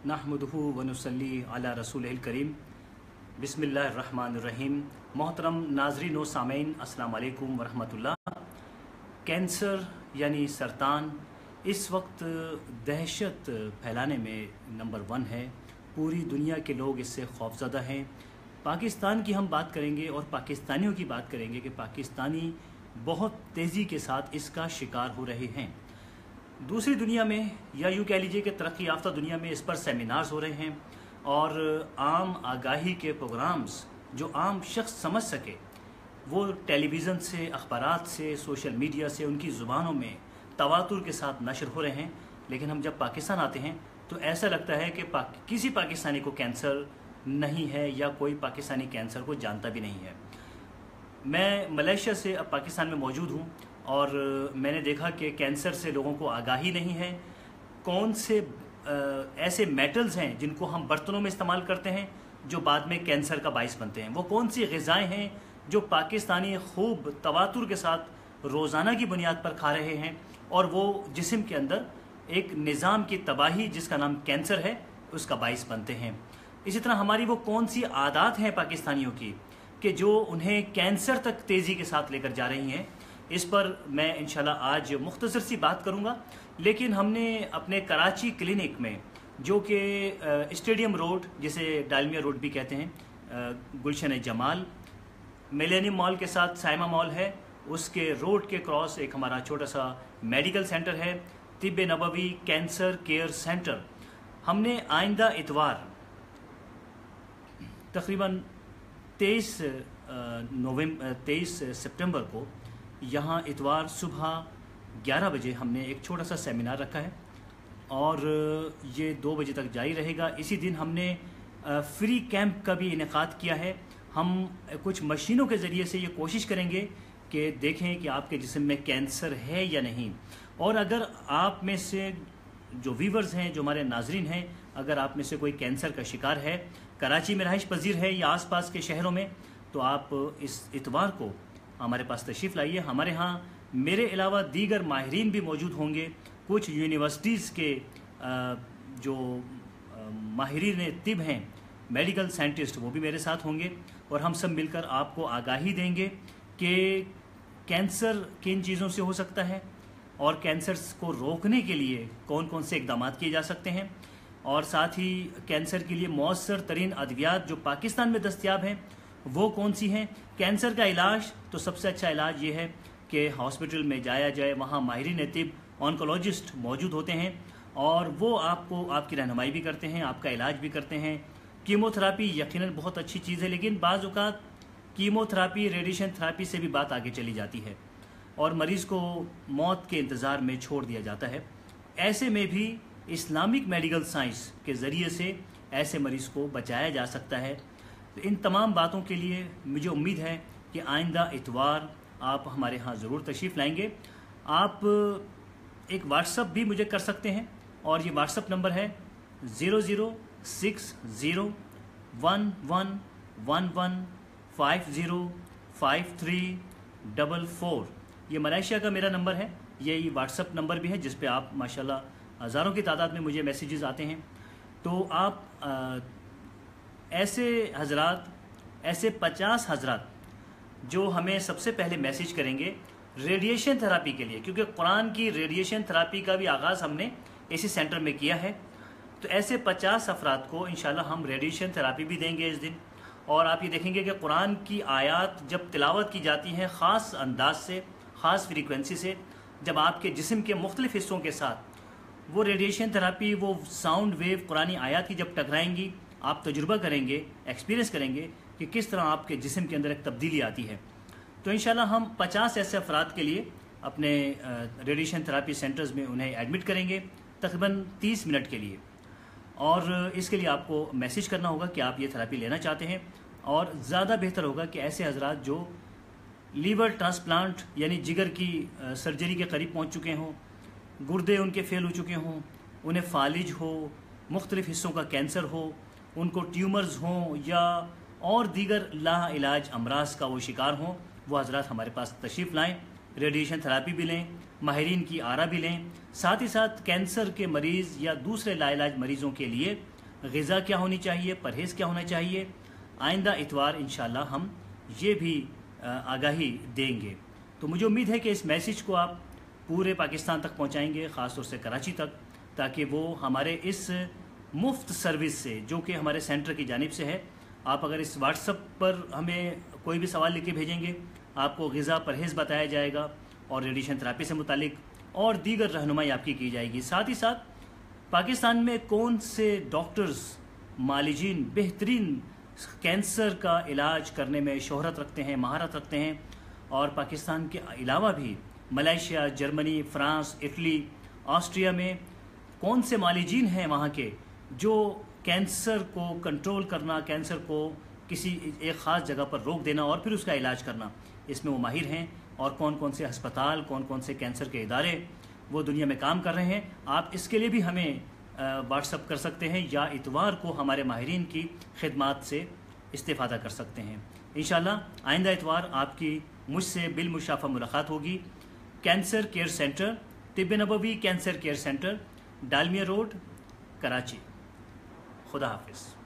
नहमदुहु व नुसल्ली अला रसूलिल करीम बिस्मिल्लाहिर्रहमानिर्रहीम। मोहतरम नाज़रीन व सामीन, अस्सलाम वालेकुम व रहमतुल्लाह। कैंसर यानी सरतान इस वक्त दहशत फैलाने में नंबर 1 है। पूरी दुनिया के लोग इससे खौफज़दा हैं। पाकिस्तान की हम बात करेंगे और पाकिस्तानियों की बात करेंगे कि पाकिस्तानी बहुत तेज़ी के साथ इसका शिकार हो रहे हैं। दूसरी दुनिया में या यूँ कह लीजिए कि तरक्की याफ्ता दुनिया में इस पर सेमिनार्स हो रहे हैं और आम आगाही के प्रोग्राम्स जो आम शख्स समझ सके वो टेलीविज़न से, अखबारात से, सोशल मीडिया से उनकी ज़ुबानों में तवातुर के साथ नशर हो रहे हैं। लेकिन हम जब पाकिस्तान आते हैं तो ऐसा लगता है कि किसी पाकिस्तानी को कैंसर नहीं है या कोई पाकिस्तानी कैंसर को जानता भी नहीं है। मैं मलेशिया से अब पाकिस्तान में मौजूद हूँ और मैंने देखा कि कैंसर से लोगों को आगाही नहीं है। कौन से ऐसे मेटल्स हैं जिनको हम बर्तनों में इस्तेमाल करते हैं जो बाद में कैंसर का बाइस बनते हैं, वो कौन सी ग़िज़ाएँ हैं जो पाकिस्तानी खूब तवातुर के साथ रोज़ाना की बुनियाद पर खा रहे हैं और वो जिस्म के अंदर एक निज़ाम की तबाही जिसका नाम कैंसर है उसका बाइस बनते हैं। इसी तरह हमारी वो कौन सी आदत हैं पाकिस्तानियों की कि जो उन्हें कैंसर तक तेज़ी के साथ लेकर जा रही हैं। इस पर मैं इंशाल्लाह आज मुख्तसर सी बात करूंगा। लेकिन हमने अपने कराची क्लिनिक में जो कि स्टेडियम रोड, जिसे डालमिया रोड भी कहते हैं, गुलशन जमाल, मिलेनियम मॉल के साथ साइमा मॉल है, उसके रोड के क्रॉस एक हमारा छोटा सा मेडिकल सेंटर है, तिब्ब नबवी कैंसर केयर सेंटर। हमने आइंदा इतवार तकरीबन 23 सितंबर को यहाँ इतवार सुबह 11 बजे हमने एक छोटा सा सेमिनार रखा है और ये 2 बजे तक जारी रहेगा। इसी दिन हमने फ्री कैंप का भी इनेकाद किया है। हम कुछ मशीनों के ज़रिए से ये कोशिश करेंगे कि देखें कि आपके जिस्म में कैंसर है या नहीं। और अगर आप में से जो व्यूवर्स हैं, जो हमारे नाजरीन हैं, अगर आप में से कोई कैंसर का शिकार है, कराची में रहाइश पजीर है या आसपास के शहरों में, तो आप इस इतवार को हमारे पास तशरीफ़ लाइए। हमारे यहाँ मेरे अलावा दीगर माहिरीन भी मौजूद होंगे। कुछ यूनिवर्सिटीज़ के जो माहिरीन तिब हैं, मेडिकल साइंटिस्ट, वो भी मेरे साथ होंगे और हम सब मिलकर आपको आगाही देंगे कि कैंसर किन चीज़ों से हो सकता है और कैंसर को रोकने के लिए कौन कौन से इकदाम किए जा सकते हैं, और साथ ही कैंसर के लिए मौसर तरीन अद्वियात जो पाकिस्तान में दस्तयाब हैं वो कौन सी हैं। कैंसर का इलाज तो सबसे अच्छा इलाज ये है कि हॉस्पिटल में जाया जाए, वहाँ माहिरीन तिब ऑन्कोलॉजिस्ट मौजूद होते हैं और वो आपको आपकी रहनुमाई भी करते हैं, आपका इलाज भी करते हैं। कीमोथेरापी यकीनन बहुत अच्छी चीज़ है, लेकिन बाज़ औक़ात कीमोथेरापी, रेडिएशन थेरापी से भी बात आगे चली जाती है और मरीज़ को मौत के इंतज़ार में छोड़ दिया जाता है। ऐसे में भी इस्लामिक मेडिकल साइंस के ज़रिए से ऐसे मरीज़ को बचाया जा सकता है। तो इन तमाम बातों के लिए मुझे उम्मीद है कि आइंदा इतवार आप हमारे यहाँ ज़रूर तशरीफ़ लाएंगे। आप एक व्हाट्सअप भी मुझे कर सकते हैं और ये व्हाट्सअप नंबर है 00601111505344। ये मलेशिया का मेरा नंबर है। यही व्हाट्सअप नंबर भी है जिस पे आप माशाल्लाह हज़ारों की तादाद में मुझे मैसेजेस आते हैं। तो आप ऐसे हजरात, ऐसे 50 हजरात जो हमें सबसे पहले मैसेज करेंगे रेडिएशन थेरापी के लिए, क्योंकि कुरान की रेडिएशन थेरापी का भी आगाज़ हमने इसी सेंटर में किया है, तो ऐसे 50 अफराद को इंशाल्लाह हम रेडिएशन थेरापी भी देंगे इस दिन। और आप ये देखेंगे कि कुरान की आयात जब तिलावत की जाती हैं ख़ास अंदाज से, ख़ास फ्रीक्वेंसी से, जब आपके जिस्म के मुख्तलिफ़ हिस्सों के साथ वो रेडिएशन थेरापी, वो साउंड वेव कुरानी आयात की जब टकराएंगी, आप तजुर्बा करेंगे, एक्सपीरियंस करेंगे कि किस तरह आपके जिस्म के अंदर एक तब्दीली आती है। तो इंशाल्लाह हम 50 ऐसे अफराद के लिए अपने रेडिएशन थेरापी सेंटर्स में उन्हें एडमिट करेंगे तकरीबन 30 मिनट के लिए। और इसके लिए आपको मैसेज करना होगा कि आप ये थेरापी लेना चाहते हैं। और ज़्यादा बेहतर होगा कि ऐसे हजरात जो लीवर ट्रांसप्लांट यानी जिगर की सर्जरी के करीब पहुँच चुके हों, गुर्दे उनके फेल हो चुके हों, उन्हें फालिज हो, मुख्तलिफ़ हिस्सों का कैंसर हो, उनको ट्यूमर्स हों या और दीगर लाइलाज अमराज का वो शिकार हों, वो हजरात हमारे पास तशरीफ़ लाएँ। रेडिएशन थेरापी भी लें, माहिरीन की आरा भी लें, साथ ही साथ कैंसर के मरीज़ या दूसरे लाइलाज मरीज़ों के लिए ग़िज़ा क्या होनी चाहिए, परहेज़ क्या होना चाहिए। आइंदा इतवार इंशाल्लाह हम ये भी आगाही देंगे। तो मुझे उम्मीद है कि इस मैसेज को आप पूरे पाकिस्तान तक पहुंचाएंगे, ख़ास तौर से कराची तक, ताकि वो हमारे इस मुफ्त सर्विस से, जो कि हमारे सेंटर की जानिब से है, आप अगर इस व्हाट्सएप पर हमें कोई भी सवाल लिख के भेजेंगे, आपको ग़िज़ा परहेज़ बताया जाएगा और रेडिएशन थेरेपी से मुतालिक और दीगर रहनुमाई आपकी की जाएगी। साथ ही साथ पाकिस्तान में कौन से डॉक्टर्स, मालिजीन बेहतरीन कैंसर का इलाज करने में शोहरत रखते हैं, महारत रखते हैं, और पाकिस्तान के अलावा भी Malaysia, Germany, France, Italy, Austria में कौन से मालिजीन हैं वहाँ के जो कैंसर को कंट्रोल करना, कैंसर को किसी एक ख़ास जगह पर रोक देना और फिर उसका इलाज करना, इसमें वो माहिर हैं। और कौन कौन से अस्पताल, कौन कौन से कैंसर के इदारे वो दुनिया में काम कर रहे हैं, आप इसके लिए भी हमें व्हाट्सअप कर सकते हैं या इतवार को हमारे माहिरीन की खिदमात से इस्तिफ़ादा कर सकते हैं। इंशाल्लाह आइंदा इतवार आपकी मुझसे बिलमुशाफ़ा मुलाकात होगी। कैंसर केयर सेंटर, तिब्ब नबवी cancer care centre, Dalmia road, Karachi. खुदा हाफिज़।